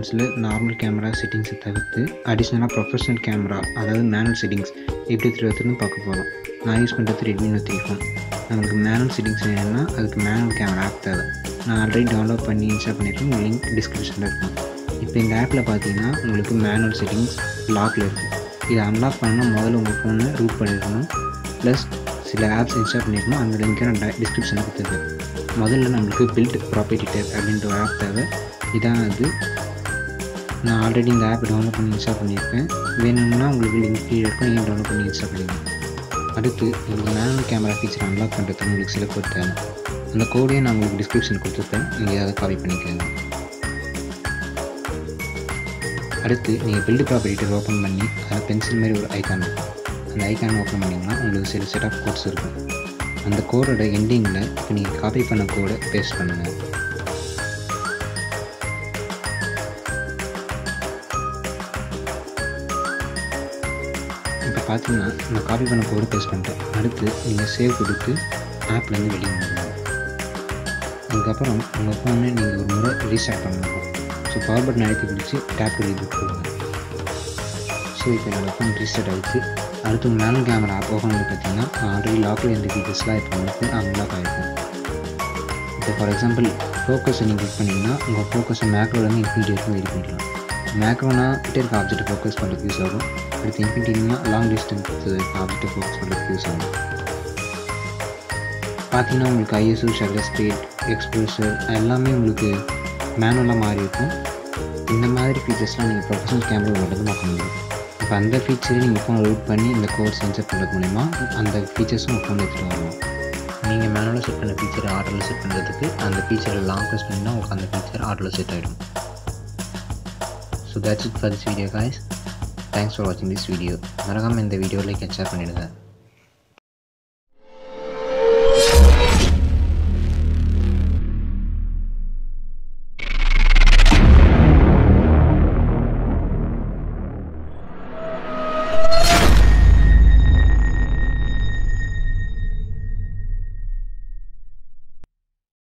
செட்டிங்ஸில் normal camera செட்டிங்ஸை தவிர்த்து அடிஷ்னலாக ப்ரொஃபஷனல் கேமரா அதாவது மேனுவல் செட்டிங்ஸ் எப்படி திருவத்துன்னு பார்க்க போகிறோம். நான் யூஸ் பண்ணுறது Redmi Note 3 ஃபோன். நம்மளுக்கு மேனுவல் செட்டிங்ஸ் வேணும்னா அதுக்கு மேனுவல் கேமரா ஆப் தேவை. நான் ஆல்ரெடி டவுன்லோட் பண்ணி இன்ஸ்டால் பண்ணியிருக்கேன். உங்கள் லிங்க் டிஸ்கிரிப்ஷனில் இருக்கும். இப்போ இந்த ஆப்பில் பார்த்தீங்கன்னா உங்களுக்கு மேனுவல் செட்டிங்ஸ் லாக்கில் இருக்குது. இதை அன்லாக் பண்ணால் முதல்ல உங்கள் ஃபோனை ரூட் பண்ணியிருக்கணும். ப்ளஸ் சில ஆப்ஸ் இன்ஸ்டால் பண்ணியிருக்கணும். அந்த லிங்க்கை நான் டிஸ்கிரிப்ஷனில் கொடுத்துருக்கேன். முதல்ல நம்மளுக்கு பில்ட் ப்ராப்பர்ட்டிட்டர் அப்படின்ற ஒரு ஆப் தேவை. இதான் அது. நான் ஆல்ரெடி இந்த ஆப் டவுன்லோட் பண்ணி இன்ஸ்டால் பண்ணியிருக்கேன். வேணும்னா உங்களுக்கு லிங்க் கீழே இருக்கும். நீங்கள் டவுன்லோட் பண்ணி இன்ஸ்டால் பண்ணிடுங்க. அடுத்து இந்த மேனுவல் கேமரா ஃபீச்சர் அன்லாக் பண்ணுறதுக்கு உங்களுக்கு சில கோட் தேவை. அந்த கோடையை நான் உங்களுக்கு டிஸ்கிரிப்ஷன் கொடுத்துருப்பேன். நீங்கள் அதை காப்பி பண்ணிக்கோங்க. அடுத்து நீங்கள் பில்ட் ப்ராப்பர்ட்டிட்டர் ஓப்பன் பண்ணி அதில் பென்சில் மாதிரி ஒரு ஐக்கான் இருக்கும். அந்த ஐக்கான் ஓப்பன் பண்ணிங்கன்னா உங்களுக்கு சில செட் ஆஃப் கோட்ஸ் இருக்கும். அந்த கோடோட எண்டிங்கில் இப்போ நீங்கள் காப்பி பண்ண கோடை பேஸ்ட் பண்ணுங்கள். இப்போ பார்த்தீங்கன்னா நான் காப்பி பண்ண கோடை பேஸ்ட் பண்ணிட்டேன். அடுத்து நீங்கள் சேவ் கொடுத்து ஆப்லேருந்து வெளியே வந்துடணும். அதுக்கப்புறம் உங்கள் ஃபோனை நீங்கள் ஒரு முறை ரீஸ்டார்ட் பண்ணணும். ஸோ பவர் பட்டன் அழுத்தி பிடிச்சி டேப் ரீபூட் கொடுங்க. ஸோ இப்போ என்னோடய ஃபோன் ரீஸ்டார்ட் ஆகிடுச்சு. அடுத்து உங்கள் மேனுவல் கேமரா ஆப் ஓப்பன் பண்ணி பார்த்தீங்கன்னா ஆல்ரெடி லாக்கில் இருந்த ஃபீச்சர்ஸ்லாம் இப்போ உங்களுக்கு அன்லாக் ஆகிருக்கும். இப்போ ஃபார் எக்ஸாம்பிள் ஃபோக்கஸை நீங்கள் கிளிக் பண்ணிங்கன்னா உங்கள் ஃபோக்கஸை மேக்ரோலேருந்து இன்ஃபினிட்டி வரைக்கும் வெரி பண்ணிக்கலாம். மேக்ரோனா கிட்டே இருக்க ஆப்ஜெக்ட்டை ஃபோக்கஸ் பண்ணுறதுக்கு யூஸ் ஆகும். அடுத்து இன்ஃபினிட்டினா லாங் டிஸ்டன்ஸ் ஆப்ஜெக்ட்டை ஃபோக்கஸ் பண்ணுறதுக்கு யூஸ் ஆகும். பார்த்தீங்கன்னா உங்களுக்கு ISO, ஷட்டர் ஸ்பீட், எக்ஸ்போஷர் எல்லாமே உங்களுக்கு மேனுவலாக மாறி இருக்கும். இந்த மாதிரி ஃபீச்சர்ஸ்லாம் நீங்கள் ப்ரொஃபஷனல் கேமரா மட்டும் பார்க்க முடியும். இப்போ அந்த ஃபீச்சரை நீங்கள் ஃபோனை ரூட் பண்ணி இந்த கோட் சென்சர் பண்ணுறது மூலிமா அந்த ஃபீச்சர்ஸும் உங்கள் ஃபோனில் எடுத்துகிட்டு வரணும். நீங்கள் மேனுவலாக செட் பண்ண ஃபீச்சரை ஆர்டரில் செட் பண்ணுறதுக்கு அந்த ஃபீச்சரை லாங் ப்ரெஸ் பண்ணிங்கன்னா உங்களுக்கு அந்த ஃபீச்சர் ஆர்டரில் செட் ஆகிடும். So that's it for this video guys. Thanks for watching this video. மறக்காமல் இந்த வீடியோ லைக் அண்ட் ஷேர் பண்ணிடுங்க.